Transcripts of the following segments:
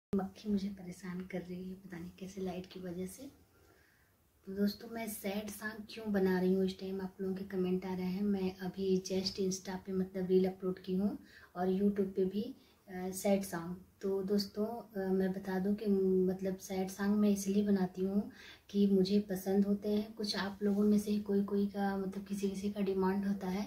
मक्खी मुझे परेशान कर रही है, पता नहीं कैसे, लाइट की वजह से। तो दोस्तों, मैं सैड सॉन्ग क्यों बना रही हूँ इस टाइम, आप लोगों के कमेंट आ रहे हैं। मैं अभी जस्ट इंस्टा पे मतलब रील अपलोड की हूँ और यूट्यूब पे भी सैड सॉन्ग। तो दोस्तों, मैं बता दूँ कि मतलब सैड सॉन्ग मैं इसलिए बनाती हूँ कि मुझे पसंद होते हैं। कुछ आप लोगों में से कोई कोई का मतलब किसी किसी का डिमांड होता है।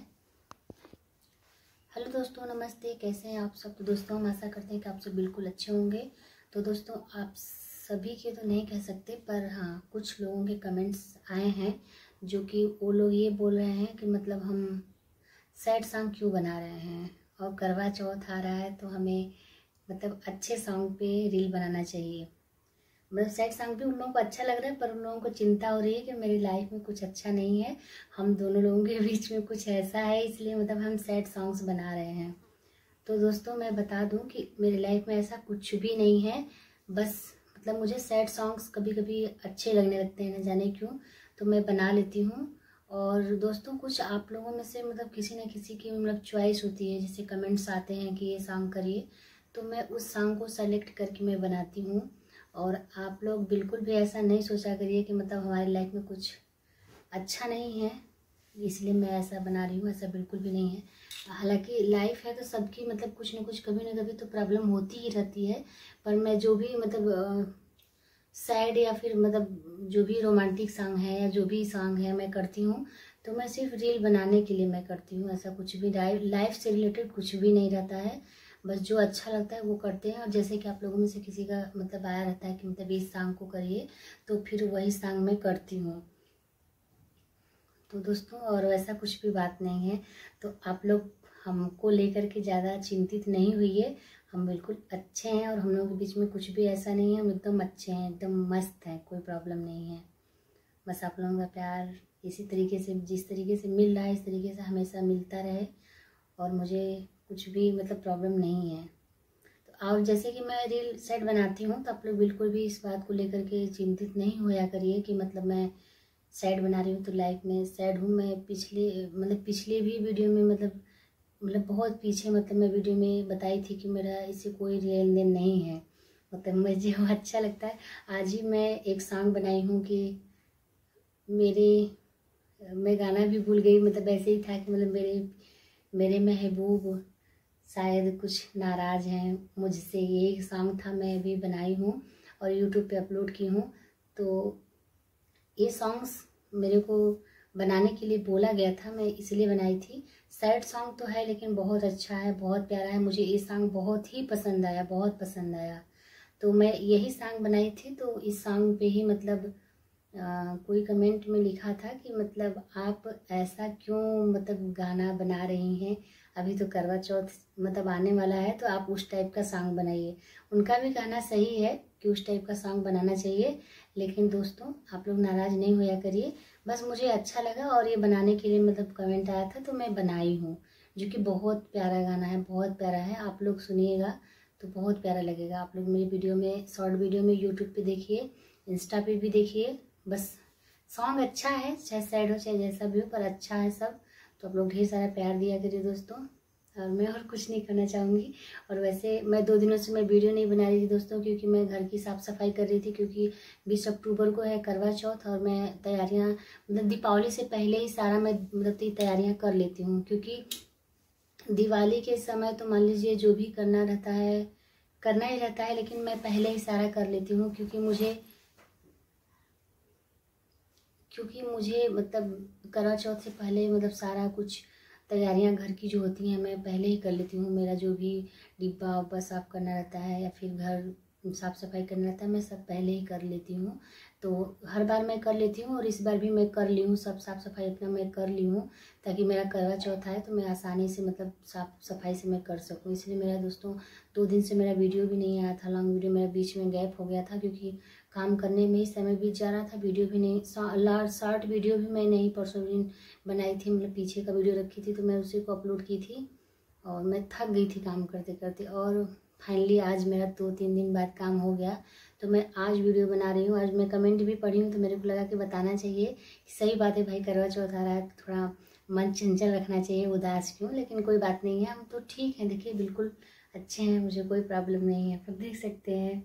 हेलो दोस्तों, नमस्ते, कैसे हैं आप सब। तो दोस्तों, हम आशा करते हैं कि आप सब बिल्कुल अच्छे होंगे। तो दोस्तों, आप सभी के तो नहीं कह सकते, पर हाँ, कुछ लोगों के कमेंट्स आए हैं जो कि वो लोग ये बोल रहे हैं कि मतलब हम सैड सॉन्ग क्यों बना रहे हैं, और करवा चौथ आ रहा है तो हमें मतलब अच्छे सॉन्ग पे रील बनाना चाहिए। मतलब सैड सॉन्ग भी उन लोगों को अच्छा लग रहा है, पर उन लोगों को चिंता हो रही है कि मेरी लाइफ में कुछ अच्छा नहीं है, हम दोनों लोगों के बीच में कुछ ऐसा है, इसलिए मतलब हम सैड सॉन्ग्स बना रहे हैं। तो दोस्तों, मैं बता दूं कि मेरी लाइफ में ऐसा कुछ भी नहीं है। बस मतलब मुझे सैड सॉन्ग्स कभी कभी अच्छे लगने लगते हैं, न जाने क्यों, तो मैं बना लेती हूँ। और दोस्तों, कुछ आप लोगों में से मतलब किसी न किसी की मतलब चॉइस होती है, जैसे कमेंट्स आते हैं कि ये सॉन्ग करिए, तो मैं उस सॉन्ग को सेलेक्ट करके मैं बनाती हूँ। और आप लोग बिल्कुल भी ऐसा नहीं सोचा करिए कि मतलब हमारी लाइफ में कुछ अच्छा नहीं है इसलिए मैं ऐसा बना रही हूँ, ऐसा बिल्कुल भी नहीं है। हालांकि लाइफ है तो सबकी मतलब कुछ न कुछ, कभी ना कभी तो प्रॉब्लम होती ही रहती है। पर मैं जो भी मतलब सैड या फिर मतलब जो भी रोमांटिक सॉन्ग है या जो भी सॉन्ग है मैं करती हूँ, तो मैं सिर्फ रील बनाने के लिए मैं करती हूँ। ऐसा कुछ भी लाइफ से रिलेटेड कुछ भी नहीं रहता है। बस जो अच्छा लगता है वो करते हैं। और जैसे कि आप लोगों में से किसी का मतलब आया रहता है कि मतलब इस सॉन्ग को करिए, तो फिर वही सॉन्ग मैं करती हूँ। तो दोस्तों, और वैसा कुछ भी बात नहीं है, तो आप लोग हमको लेकर के ज़्यादा चिंतित नहीं हुइए। हम बिल्कुल अच्छे हैं और हम लोगों के बीच में कुछ भी ऐसा नहीं है। हम एकदम अच्छे हैं, एकदम मस्त हैं, कोई प्रॉब्लम नहीं है। बस आप लोगों का प्यार इसी तरीके से, जिस तरीके से मिल रहा है, इस तरीके से हमेशा मिलता रहे, और मुझे कुछ भी मतलब प्रॉब्लम नहीं है। तो और जैसे कि मैं रील सेट बनाती हूँ, तो आप लोग बिल्कुल भी इस बात को लेकर के चिंतित नहीं होया करिए कि मतलब मैं सैड बना रही हूँ तो लाइफ में सैड हूँ। मैं पिछले भी वीडियो में मतलब बहुत पीछे मतलब मैं वीडियो में बताई थी कि मेरा इससे कोई लेन देन नहीं है। मतलब मुझे वो अच्छा लगता है। आज ही मैं एक सॉन्ग बनाई हूँ कि मेरे मैं गाना भी भूल गई, मतलब ऐसे ही था कि मतलब मेरे महबूब शायद कुछ नाराज़ हैं मुझसे, ये एक सॉन्ग था, मैं अभी बनाई हूँ और यूट्यूब पे अपलोड की हूँ। तो ये सॉन्ग्स मेरे को बनाने के लिए बोला गया था, मैं इसलिए बनाई थी। सैड सॉन्ग तो है लेकिन बहुत अच्छा है, बहुत प्यारा है, मुझे ये सॉन्ग बहुत ही पसंद आया, बहुत पसंद आया। तो मैं यही सॉन्ग बनाई थी। तो इस सॉन्ग पे ही मतलब कोई कमेंट में लिखा था कि मतलब आप ऐसा क्यों मतलब गाना बना रही हैं, अभी तो करवा चौथ मतलब आने वाला है, तो आप उस टाइप का सॉन्ग बनाइए। उनका भी कहना सही है कि उस टाइप का सॉन्ग बनाना चाहिए, लेकिन दोस्तों आप लोग नाराज़ नहीं होया करिए। बस मुझे अच्छा लगा और ये बनाने के लिए मतलब कमेंट आया था, तो मैं बनाई हूँ, जो कि बहुत प्यारा गाना है, बहुत प्यारा है। आप लोग सुनिएगा तो बहुत प्यारा लगेगा। आप लोग मेरी वीडियो में, शॉर्ट वीडियो में यूट्यूब पे देखिए, इंस्टा पे भी देखिए। बस सॉन्ग अच्छा है, चाहे सैड हो चाहे जैसा भी हो, पर अच्छा है सब। तो आप लोग ढेर सारा प्यार दिया करिए दोस्तों, और मैं और कुछ नहीं करना चाहूँगी। और वैसे मैं 2 दिनों से मैं वीडियो नहीं बना रही थी दोस्तों, क्योंकि मैं घर की साफ़ सफाई कर रही थी, क्योंकि 20 अक्टूबर को है करवा चौथ, और मैं तैयारियाँ मतलब दीपावली से पहले ही सारा मैं मतलब तैयारियाँ कर लेती हूँ। क्योंकि दिवाली के समय तो मान लीजिए जो भी करना रहता है करना ही रहता है, लेकिन मैं पहले ही सारा कर लेती हूँ, क्योंकि मुझे मतलब करवा चौथ से पहले मतलब सारा कुछ तैयारियां घर की जो होती हैं मैं पहले ही कर लेती हूँ। मेरा जो भी डिब्बा उब्बा साफ़ करना रहता है या फिर घर साफ़ सफाई करना रहता है, मैं सब पहले ही कर लेती हूँ। तो हर बार मैं कर लेती हूँ, और इस बार भी मैं कर ली हूँ, सब साफ़ सफाई अपना मैं कर ली हूँ, ताकि मेरा करवा चौथ आए तो मैं आसानी से मतलब साफ़ सफाई से मैं कर सकूँ। इसलिए मेरा दोस्तों 2 दिन से मेरा वीडियो भी नहीं आया था, लॉन्ग वीडियो मेरा बीच में गैप हो गया था, क्योंकि काम करने में ही समय बीत जा रहा था। वीडियो भी नहीं, शॉर्ट वीडियो भी मैं नहीं परसों दिन बनाई थी, मतलब पीछे का वीडियो रखी थी, तो मैं उसी को अपलोड की थी, और मैं थक गई थी काम करते करते। और फाइनली आज मेरा 2-3 दिन बाद काम हो गया, तो मैं आज वीडियो बना रही हूँ। आज मैं कमेंट भी पढ़ी हूँ, तो मेरे को लगा कि बताना चाहिए। सही बात है भाई, करवा चौथ आ रहा है तो थोड़ा मन चंचल रखना चाहिए, उदास क्यों, लेकिन कोई बात नहीं है, हम तो ठीक है। देखिए बिल्कुल अच्छे हैं, मुझे कोई प्रॉब्लम नहीं है, आप लोग देख सकते हैं।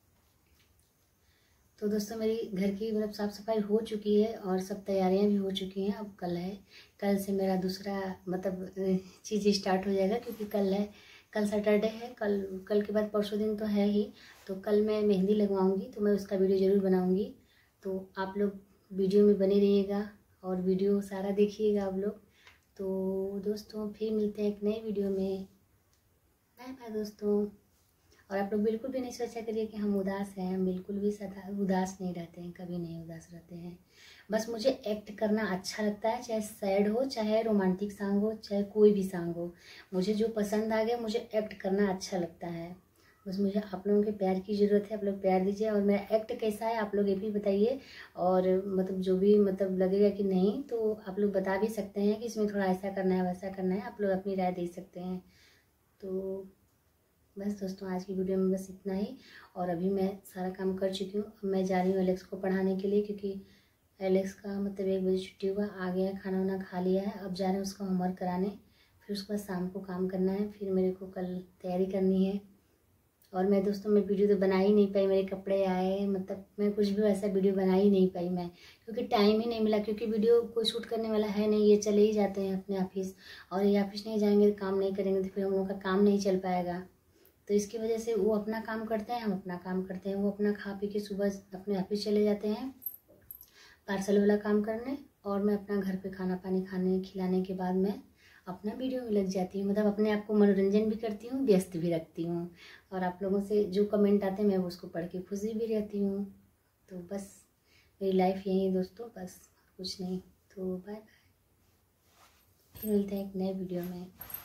तो दोस्तों मेरी घर की मतलब साफ़ सफाई हो चुकी है और सब तैयारियां भी हो चुकी हैं। अब कल है, कल से मेरा दूसरा मतलब चीज़ स्टार्ट हो जाएगा, क्योंकि कल है, कल सैटरडे है, कल के बाद परसों दिन तो है ही। तो कल मैं मेहंदी लगवाऊंगी, तो मैं उसका वीडियो ज़रूर बनाऊंगी। तो आप लोग वीडियो में बने रहिएगा और वीडियो सारा देखिएगा आप लोग। तो दोस्तों फिर मिलते हैं एक नए वीडियो में। बाय बाय दोस्तों। और आप लोग बिल्कुल भी नहीं सोचा करिए कि हम उदास हैं, हम बिल्कुल भी सदा उदास नहीं रहते हैं, कभी नहीं उदास रहते हैं। बस मुझे एक्ट करना अच्छा लगता है, चाहे सैड हो, चाहे रोमांटिक सॉन्ग हो, चाहे कोई भी सॉन्ग हो, मुझे जो पसंद आ गया, मुझे एक्ट करना अच्छा लगता है। बस मुझे आप लोगों के प्यार की ज़रूरत है, आप लोग प्यार दीजिए। और मेरा एक्ट कैसा है आप लोग ये भी बताइए, और मतलब जो भी मतलब लगेगा कि नहीं, तो आप लोग बता भी सकते हैं कि इसमें थोड़ा ऐसा करना है, वैसा करना है, आप लोग अपनी राय दे सकते हैं। तो बस दोस्तों आज की वीडियो में बस इतना ही। और अभी मैं सारा काम कर चुकी हूँ, अब मैं जा रही हूँ एलेक्स को पढ़ाने के लिए, क्योंकि एलेक्स का मतलब 1 बजे छुट्टी हुआ, आ गया, खाना वाना खा लिया है। अब जा रहे हैं उसका होमवर्क कराने, फिर उसके बाद शाम को काम करना है, फिर मेरे को कल तैयारी करनी है। और मैं दोस्तों मैं वीडियो तो बना ही नहीं पाई, मेरे कपड़े आए, मतलब मैं कुछ भी वैसा वीडियो बना ही नहीं पाई मैं, क्योंकि टाइम ही नहीं मिला। क्योंकि वीडियो कोई शूट करने वाला है नहीं, ये चले ही जाते हैं अपने ऑफिस, और ये ऑफिस नहीं जाएंगे, काम नहीं करेंगे, तो फिर हम लोगों का काम नहीं चल पाएगा। तो इसकी वजह से वो अपना काम करते हैं, हम अपना काम करते हैं। वो अपना खा पी के सुबह अपने ऑफिस चले जाते हैं पार्सल वाला काम करने, और मैं अपना घर पे खाना पानी खाने खिलाने के बाद मैं अपना वीडियो में लग जाती हूँ, मतलब अपने आप को मनोरंजन भी करती हूँ, व्यस्त भी रखती हूँ। और आप लोगों से जो कमेंट आते हैं मैं उसको पढ़ के खुशी भी रहती हूँ। तो बस मेरी लाइफ यही है दोस्तों, बस कुछ नहीं। तो बाय बाय, फिर मिलते हैं एक नए वीडियो में।